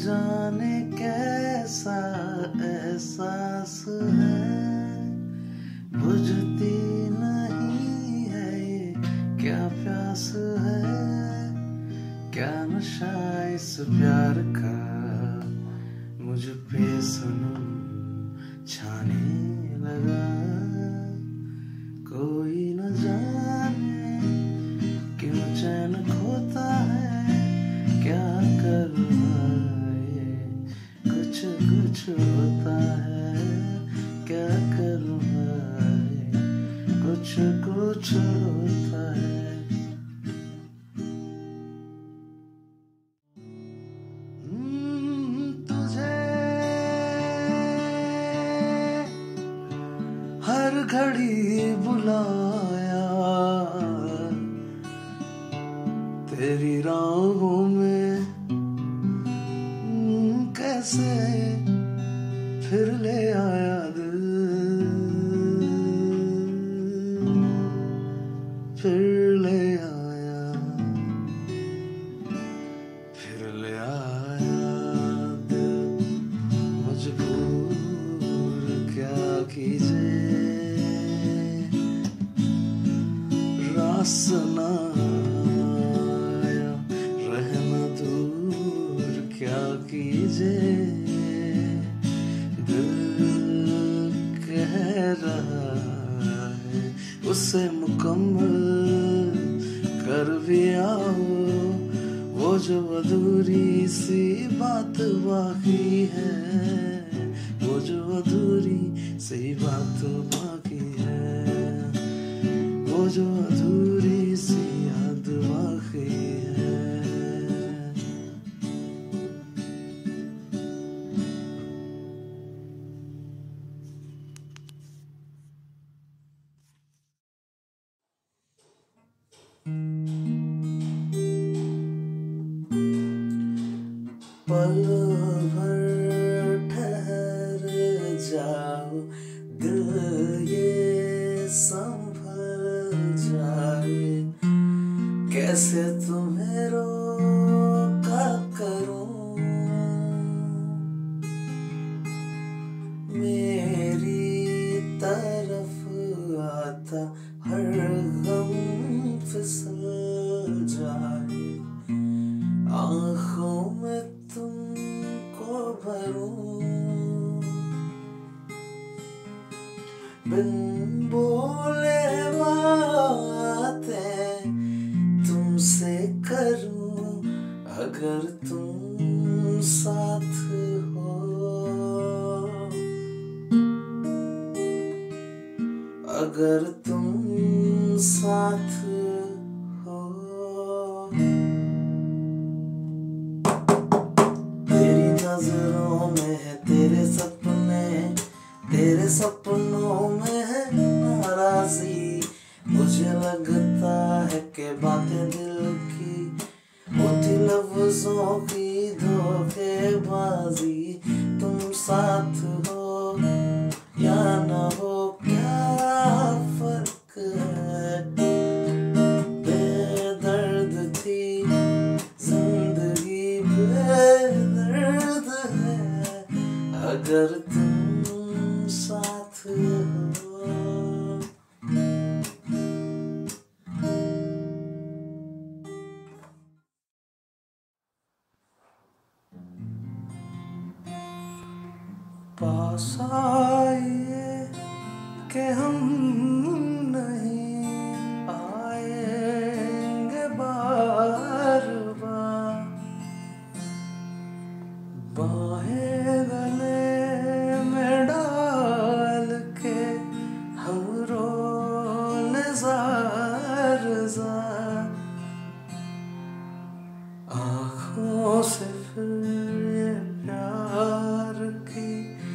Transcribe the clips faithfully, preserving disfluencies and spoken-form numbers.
जाने कैसा एहसास है, बुझती नहीं है ये क्या प्यास है, क्या नशा इस प्यार का मुझ पे सनम छाने लगा। कोई न जाने क्यों चैन खोता है, क्या कर रहा है, कुछ कुछ होता है, क्या कर रहा है, कुछ कुछ होता है। हम्म, तुझे हर घड़ी बुलाया, तेरी राहों में कैसे फिर ले आया दिल, फिर ले आया, फिर ले आया दिल, मजबूर क्या कीजिए, रास ना कीजिए, दिल कह रहा है उसे मुकम्मल कर भी आओ, वो जो अधूरी सी बात बाकी है, वो जो अधूरी सी बात बाकी है, वो जो अधूरी सी याद बाकी है। पल भर ठहर जाओ, दिल ये संभल जाए, कैसे तुम्हें रोका करूं, मेरी तरफ आता हर गम फिसल जाए, आँखों में तुमको भरूं, बिन बोले बातें तुमसे करूं, अगर तुम साथ हो, अगर तुम साथ हो। तेरी नजरों में है तेरे सपने, तेरे सपनों में है नाराजी, मुझे लगता है कि बातें दिल की होती लफ्जों की धोखेबाजी, तुम साथ हो या ना हो क्या फर्क है, बेदर्द थी जिंदगी बेदर्द है, अगर तुम साथ हो। पास आइए कि हम नहीं आएंगे बार बार, बाहें गले में डाल के हम रोने जार जार, आँखों से फिर ये प्यार की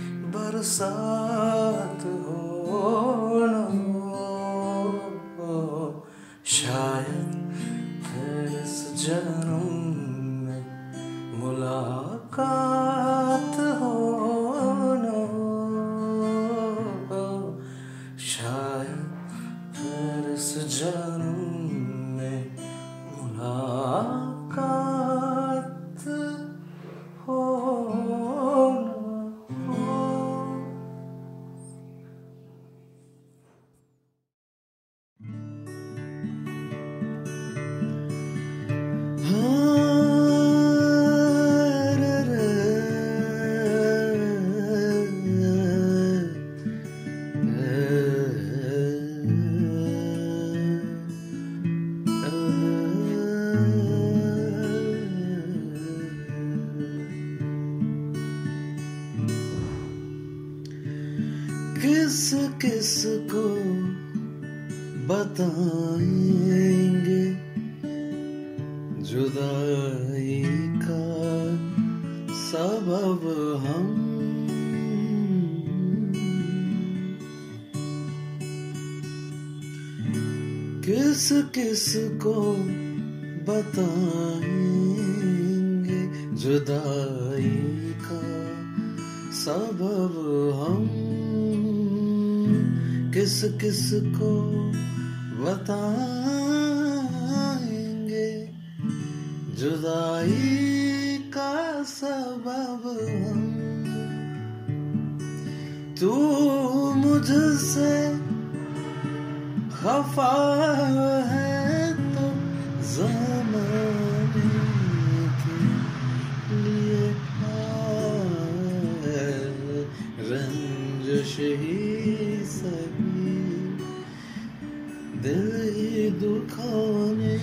बरसात हो न हो, शायद फिर इस जन्म में मुलाकात हो न हो, शायद फिर इस जन्म में मुलाकात हो। किसको बताएंगे जुदाई का सबब हम, किस किस को बताएंगे जुदाई का सबब हम, किस किस को बताएंगे जुदाई का सबब हम। तू मुझसे खफा है तो ज़माने के लिए आए रंजिश ही सही, दिल ही दुखाने